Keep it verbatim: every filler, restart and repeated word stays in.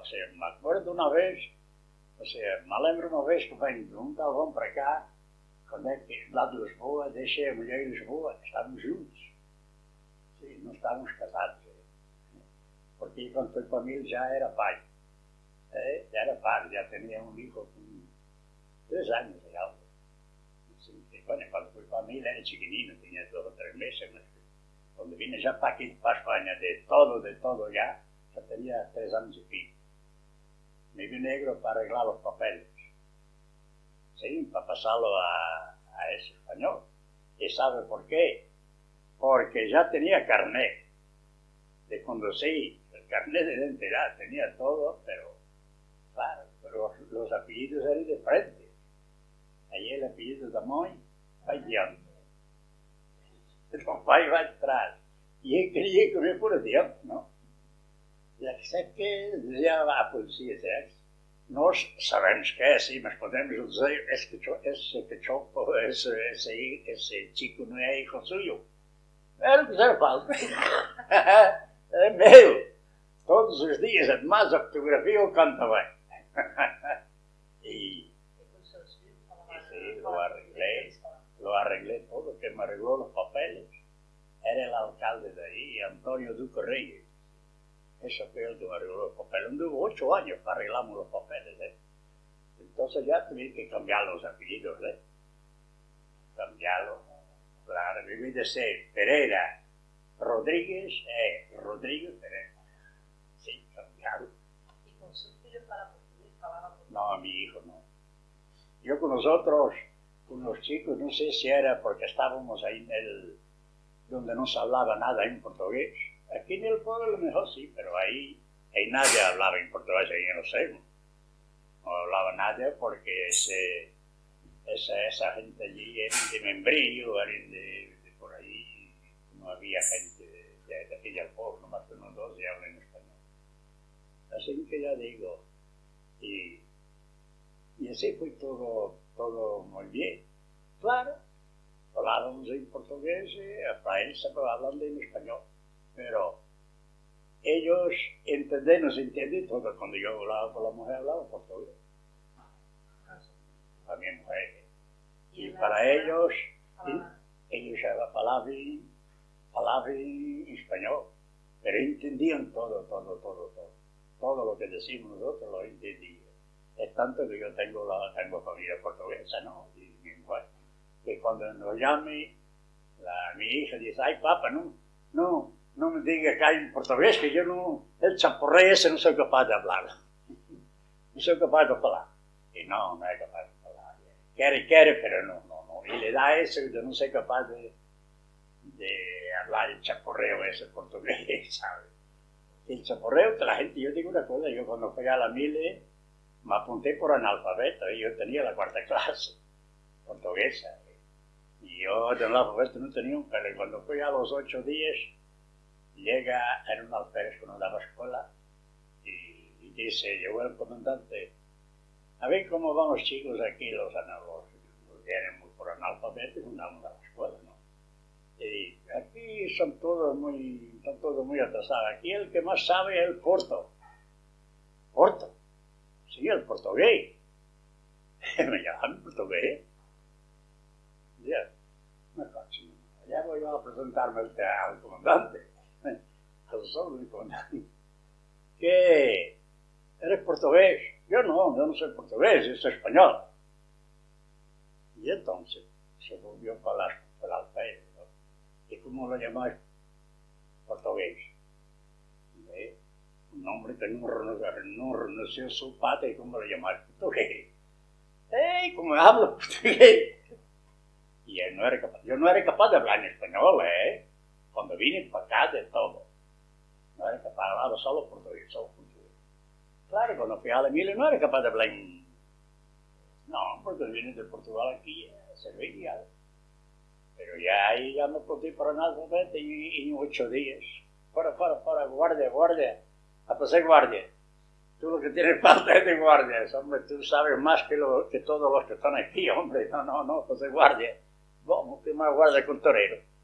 sea, me acuerdo una vez, o sea, me lembro uma vez que vem de um talvão para cá, quando é que, lá de Lisboa, deixei a mulher em Lisboa, estávamos juntos. Sim, não estávamos casados. Porque quando foi para mim já era pai. É, já era pai, já tinha um filho com três anos de algo. Assim, bueno, quando foi para mim era chiquinino, tinha dois ou três meses, mas quando vine já para aqui, para a Espanha, de todo, de todo já, já tinha três anos e pico. Me vi negro para arreglar os papeles. Sim, para pasá-lo a, a esse espanhol. E sabe por quê? Porque já tinha carnet de conducir, el carnet de identidad, tenía todo, pero claro, pero los, los apellidos eran de frente. Allí el apellido de Moy va guiando. El papá iba atrás. Y él quería que me por tiempo, ¿no? Y aquí sé que decía a policía, ¿sabes? Nós sabemos que é assim, mas podemos dizer esse, esse cachopo, esse, esse, esse chico não é hijo suyo. É o que já fala. É meu. Todos os dias, además, a fotografia o canta bem. E, e sí, lo arreglé, lo arreglé todo, que me arregló los papeles. Era el alcalde de ahí, Antonio Duque Reyes. Eso fue el que me arregló los papeles. Anduvo ocho años para arreglamos los papeles, ¿eh? Entonces ya tuve que cambiar los apellidos, ¿eh? Cambiarlos. Claro, viví de ser Pereira Rodríguez, eh, Rodríguez Pereira. Sí, cambiaron. ¿Y con su filho para portugués falaba portugués? No, mi hijo no. Yo con nosotros, con los chicos, no sé si era porque estábamos ahí en el, donde no se hablaba nada en portugués. Aquí en el pueblo a lo mejor sí, pero ahí, ahí nadie hablaba en portugués, ahí en los Semos. No hablaba nadie porque ese, esa, esa gente allí era de Membrillo, eran de, de por ahí, no había gente de, de, de aquí del pueblo, nomás que unos dos ya hablan español. Así que ya digo, y, y así fue todo, todo muy bien. Claro, hablábamos en portugués y a Francia hablan en español. Pero ellos entienden, nos entienden todo. Cuando yo hablaba con la mujer, hablaba portugués. A mi mujer. Y para ellos, ellos hablaban, hablaban español. Pero entendían todo, todo, todo, todo. Todo lo que decimos nosotros lo entendían. Es tanto que yo tengo, la, tengo familia portuguesa, ¿no? Y mi mujer. Que cuando nos llame, la, mi hija dice, ay, papá, no, no. No me diga que hay en portugués, que yo no, el chaporré ese no soy capaz de hablar. No soy capaz de hablar. Y no, no es capaz de hablar. Quiere, quiere, pero no, no, no. Y le da eso que yo no soy capaz de, de hablar el chaporreo ese portugués, ¿sabes? El chaporreo que la gente, yo digo una cosa, yo cuando fui a la Mile, me apunté por analfabeto y yo tenía la cuarta clase portuguesa. Y yo de analfabeto no tenía un pero cuando fui a los ocho días, llega en un alférez que nos daba escuela y, y dice, llegó el comandante, a ver cómo van los chicos aquí, los analfabetos, vienen muy por analfabetos, no damos a la escuela, ¿no? Y aquí son todos muy, están todos muy atrasados. Aquí el que más sabe es el Porto. Porto. Sí, el portugués. Me llaman portugués. Ya, me cacho. Ya voy a presentarme al comandante. ¿Qué? ¿Eres portugués? Yo no, yo no soy portugués, yo soy español. Y entonces se volvió para el alférez, ¿no? ¿Y cómo lo llamáis? Portugués. ¿Eh? Un hombre que no, no reconoció su padre, ¿cómo lo llamáis? Portugués. ¡Ey! ¿Cómo hablo portugués? Y él no era capaz, yo no era capaz de hablar en español, ¿eh? Cuando vine para acá de todo. No era capaz de hablar solo portugués, solo portugués. Claro, cuando fui a la Mile no era capaz de hablar en... No, porque vine de Portugal aquí a Sevilla. Pero ya ahí ya me puse para nada y en ocho días. Para, para, para, guardia, guardia. A pasar guardia. Tú lo que tienes falta es de guardias, hombre. Tú sabes más que, lo, que todos los que están aquí, hombre. No, no, no, pasar guardia. Vamos, que más guardia con torero.